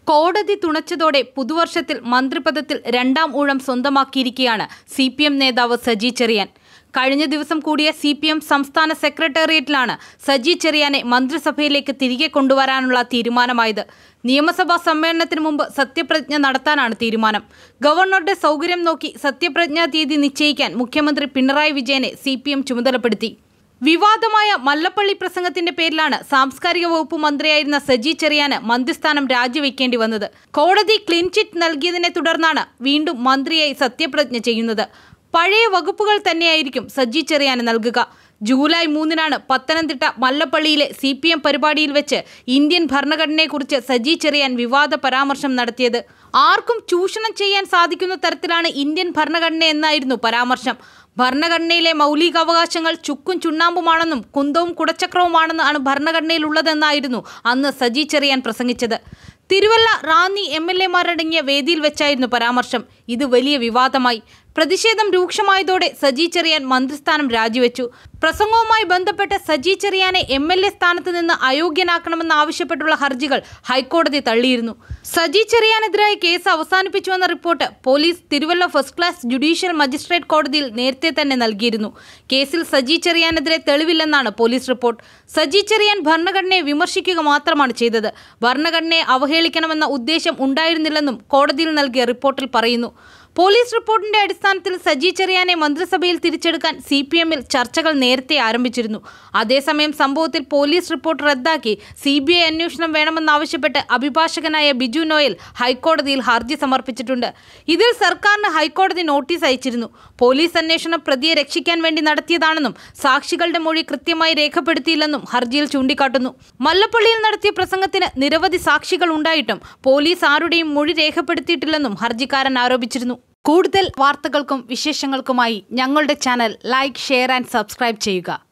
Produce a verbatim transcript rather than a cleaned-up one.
കോടതി തുണച്ചതോടെ പുതുവർഷത്തിൽ മന്ത്രിപദത്തിൽ രണ്ടാം ഊഴം സ്വന്തമാക്കിയിരിക്കുകയാണ് സി പി എം നേതാവ് സജി ചെറിയാൻ. കഴിഞ്ഞ ദിവസം കൂടിയ സി പി എം സംസ്ഥാന സെക്രട്ടേറിയറ്റിലാണ് സജി ചെറിയാനെ മന്ത്രിസഭയിലേക്ക് തിരികെ കൊണ്ടുവരാനുള്ള തീരുമാനമായത്. നിയമസഭാ സമ്മേളനത്തിന് മുമ്പ് സത്യപ്രതിജ്ഞ നടത്താനാണ് തീരുമാനം. ഗവർണറുടെ സൗകര്യം നോക്കി സത്യപ്രതിജ്ഞാ തീയതി നിശ്ചയിക്കാൻ മുഖ്യമന്ത്രി പിണറായി വിജയനെ സി പി എം ചുമതലപ്പെടുത്തി. വിവാദമായ മല്ലപ്പള്ളി പ്രസംഗത്തിന്റെ പേരിലാണ് സാംസ്കാരിക വകുപ്പ് മന്ത്രിയായിരുന്ന സജി ചെറിയാന് മന്ത്രിസ്ഥാനം രാജിവെക്കേണ്ടി വന്നത്. കോടതി ക്ലീൻ ചിറ്റ് നൽകിയതിനെ തുടർന്നാണ് വീണ്ടും മന്ത്രിയായി സത്യപ്രതിജ്ഞ ചെയ്യുന്നത്. പഴയ വകുപ്പുകൾ തന്നെയായിരിക്കും സജി ചെറിയാന് നൽകുക. ജൂലൈ മൂന്നിനാണ് പത്തനംതിട്ട മല്ലപ്പള്ളിയിലെ സി പി എം പരിപാടിയിൽ വെച്ച് ഇന്ത്യൻ ഭരണഘടനയെക്കുറിച്ച് സജി ചെറിയാൻ വിവാദ പരാമർശം നടത്തിയത്. ആർക്കും ചൂഷണം ചെയ്യാൻ സാധിക്കുന്ന തരത്തിലാണ് ഇന്ത്യൻ ഭരണഘടന എന്നായിരുന്നു പരാമർശം. ഭരണഘടനയിലെ മൗലികാവകാശങ്ങൾ ചുക്കും ചുണ്ണാമ്പുമാണെന്നും കുന്തവും കുടച്ചക്രവുമാണെന്നാണ് ഭരണഘടനയിലുള്ളതെന്നായിരുന്നു അന്ന് സജി ചെറിയാൻ പ്രസംഗിച്ചത്. തിരുവല്ല റാന്നി എം എൽ എമാരടങ്ങിയ വേദിയിൽ വെച്ചായിരുന്നു പരാമർശം. ഇത് വലിയ വിവാദമായി. പ്രതിഷേധം രൂക്ഷമായതോടെ സജി ചെറിയാൻ മന്ത്രിസ്ഥാനം രാജിവെച്ചു. പ്രസംഗവുമായി ബന്ധപ്പെട്ട് സജി ചെറിയാനെ എം എൽ എ സ്ഥാനത്ത് നിന്ന് അയോഗ്യനാക്കണമെന്നാവശ്യപ്പെട്ടുള്ള ഹർജികൾ ഹൈക്കോടതി തള്ളിയിരുന്നു. സജി ചെറിയാനെതിരായ കേസ് അവസാനിപ്പിച്ചുവെന്ന report police Thiruvalla first class judicial magistrate കോടതിയിൽ നേരത്തെ തന്നെ നൽകിയിരുന്നു. കേസിൽ സജി ചെറിയാനെതിരെ തെളിവില്ലെന്നാണ് പോലീസ് റിപ്പോർട്ട്. സജി ചെറിയാൻ ഭരണഘടനയെ വിമർശിക്കുക മാത്രമാണ് ചെയ്തത്. ഭരണഘടനയെ അവഹേളിക്കണമെന്ന ഉദ്ദേശം ഉണ്ടായിരുന്നില്ലെന്നും കോടതിയിൽ നൽകിയ റിപ്പോർട്ടിൽ പറയുന്നു. പോലീസ് റിപ്പോർട്ടിന്റെ അടിസ്ഥാനത്തിൽ സജി ചെറിയാനെ മന്ത്രിസഭയിൽ തിരിച്ചെടുക്കാൻ സി പി എമ്മിൽ ചർച്ചകൾ നേരത്തെ ആരംഭിച്ചിരുന്നു. അതേസമയം സംഭവത്തിൽ പോലീസ് റിപ്പോർട്ട് റദ്ദാക്കി സി ബി ഐ അന്വേഷണം വേണമെന്നാവശ്യപ്പെട്ട് അഭിഭാഷകനായ ബിജു നോയൽ ഹൈക്കോടതിയിൽ ഹർജി സമർപ്പിച്ചിട്ടുണ്ട്. ഇതിൽ സർക്കാരിന് ഹൈക്കോടതി നോട്ടീസ് അയച്ചിരുന്നു. പോലീസ് അന്വേഷണം പ്രതിയെ രക്ഷിക്കാൻ വേണ്ടി നടത്തിയതാണെന്നും സാക്ഷികളുടെ മൊഴി കൃത്യമായി രേഖപ്പെടുത്തിയില്ലെന്നും ഹർജിയിൽ ചൂണ്ടിക്കാട്ടുന്നു. മല്ലപ്പള്ളിയിൽ നടത്തിയ പ്രസംഗത്തിന് നിരവധി സാക്ഷികൾ ഉണ്ടായിട്ടും പോലീസ് ആരുടെയും മൊഴി രേഖപ്പെടുത്തിയിട്ടില്ലെന്നും ഹർജിക്കാരൻ ആരോപിച്ചിരുന്നു. കൂടുതൽ വാർത്തകൾക്കും വിശേഷങ്ങൾക്കുമായി ഞങ്ങളുടെ channel like, share and subscribe ചെയ്യുക.